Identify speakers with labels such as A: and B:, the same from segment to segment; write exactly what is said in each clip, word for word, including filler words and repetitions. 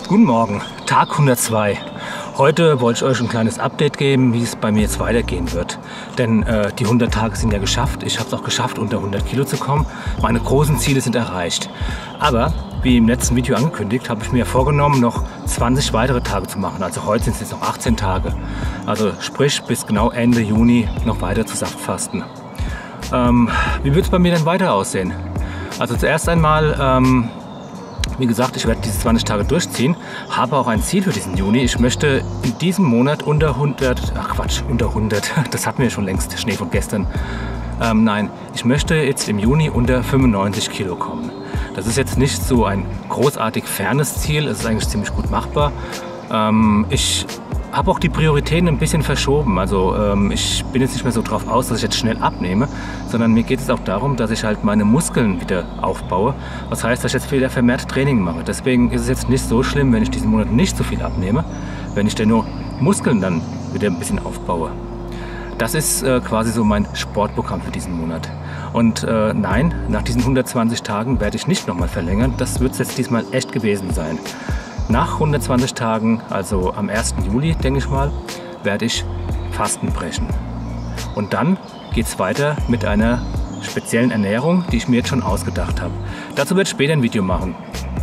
A: Guten Morgen, Tag hundertzwei. Heute wollte ich euch ein kleines Update geben, wie es bei mir jetzt weitergehen wird. Denn äh, die hundert Tage sind ja geschafft. Ich habe es auch geschafft, unter hundert Kilo zu kommen. Meine großen Ziele sind erreicht. Aber, wie im letzten Video angekündigt, habe ich mir vorgenommen, noch zwanzig weitere Tage zu machen. Also heute sind es jetzt noch achtzehn Tage. Also sprich, bis genau Ende Juni noch weiter zu Saftfasten. Ähm, wie wird es bei mir denn weiter aussehen? Also zuerst einmal... Ähm, Wie gesagt, ich werde diese zwanzig Tage durchziehen, habe auch ein Ziel für diesen Juni. Ich möchte in diesem Monat unter hundert, ach Quatsch, unter hundert, das hatten wir schon längst, Schnee von gestern. Ähm, nein, ich möchte jetzt im Juni unter fünfundneunzig Kilo kommen. Das ist jetzt nicht so ein großartig fernes Ziel, es ist eigentlich ziemlich gut machbar. Ähm, ich habe auch die Prioritäten ein bisschen verschoben. Also ähm, ich bin jetzt nicht mehr so drauf aus, dass ich jetzt schnell abnehme, sondern mir geht es auch darum, dass ich halt meine Muskeln wieder aufbaue. Was heißt, dass ich jetzt wieder vermehrt Training mache. Deswegen ist es jetzt nicht so schlimm, wenn ich diesen Monat nicht so viel abnehme, wenn ich dann nur Muskeln dann wieder ein bisschen aufbaue. Das ist äh, quasi so mein Sportprogramm für diesen Monat. Und äh, nein, nach diesen hundertzwanzig Tagen werde ich nicht nochmal verlängern. Das wird es jetzt diesmal echt gewesen sein. Nach hundertzwanzig Tagen, also am ersten Juli, denke ich mal, werde ich Fasten brechen. Und dann geht es weiter mit einer speziellen Ernährung, die ich mir jetzt schon ausgedacht habe. Dazu werde ich später ein Video machen.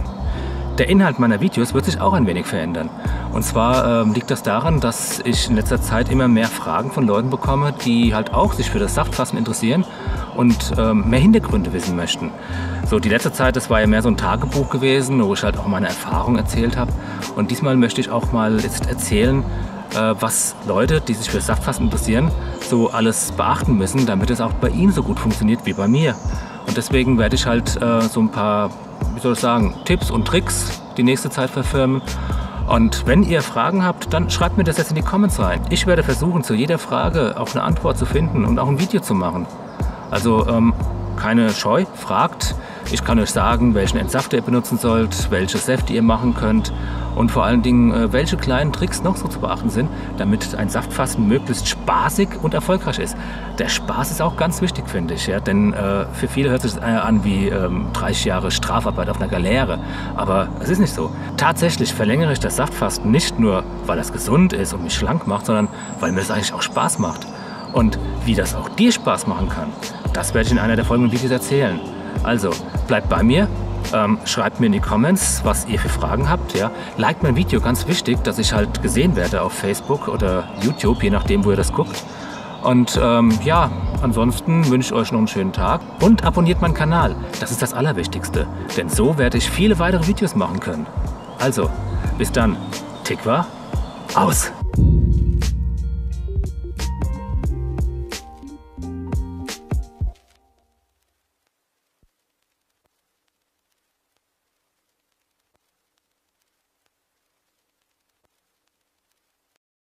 A: Der Inhalt meiner Videos wird sich auch ein wenig verändern. Und zwar ähm, liegt das daran, dass ich in letzter Zeit immer mehr Fragen von Leuten bekomme, die halt auch sich für das Saftfasten interessieren und ähm, mehr Hintergründe wissen möchten. So, die letzte Zeit, das war ja mehr so ein Tagebuch gewesen, wo ich halt auch meine Erfahrungen erzählt habe. Und diesmal möchte ich auch mal jetzt erzählen, äh, was Leute, die sich für das Saftfasten interessieren, so alles beachten müssen, damit es auch bei ihnen so gut funktioniert wie bei mir. Und deswegen werde ich halt äh, so ein paar, wie soll ich sagen, Tipps und Tricks die nächste Zeit verfilmen. Und wenn ihr Fragen habt, dann schreibt mir das jetzt in die Comments rein. Ich werde versuchen, zu jeder Frage auch eine Antwort zu finden und auch ein Video zu machen. Also ähm, keine Scheu, fragt. Ich kann euch sagen, welchen Entsafter ihr benutzen sollt, welche Säfte ihr machen könnt und vor allen Dingen, äh, welche kleinen Tricks noch so zu beachten sind, damit ein Saftfasten möglichst spaßig und erfolgreich ist. Der Spaß ist auch ganz wichtig, finde ich, ja? Denn äh, für viele hört es sich äh, an wie ähm, dreißig Jahre Strafarbeit auf einer Galeere. Aber es ist nicht so. Tatsächlich verlängere ich das Saftfasten nicht nur, weil es gesund ist und mich schlank macht, sondern weil mir es eigentlich auch Spaß macht. Und wie das auch dir Spaß machen kann, das werde ich in einer der folgenden Videos erzählen. Also, bleibt bei mir, ähm, schreibt mir in die Comments, was ihr für Fragen habt. Ja? Liked mein Video, ganz wichtig, dass ich halt gesehen werde auf Facebook oder YouTube, je nachdem, wo ihr das guckt. Und ähm, ja, ansonsten wünsche ich euch noch einen schönen Tag und abonniert meinen Kanal. Das ist das Allerwichtigste, denn so werde ich viele weitere Videos machen können. Also, bis dann. Tikva, aus!